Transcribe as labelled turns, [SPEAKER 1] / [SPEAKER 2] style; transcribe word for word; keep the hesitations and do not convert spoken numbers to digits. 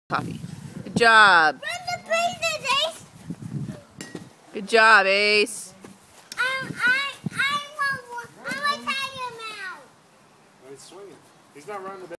[SPEAKER 1] Coffee. Good job.
[SPEAKER 2] Run the bases, Ace.
[SPEAKER 1] Good job, Ace.
[SPEAKER 2] I, I, I want, I want Tiger Mouse.
[SPEAKER 3] He's swinging. He's not running the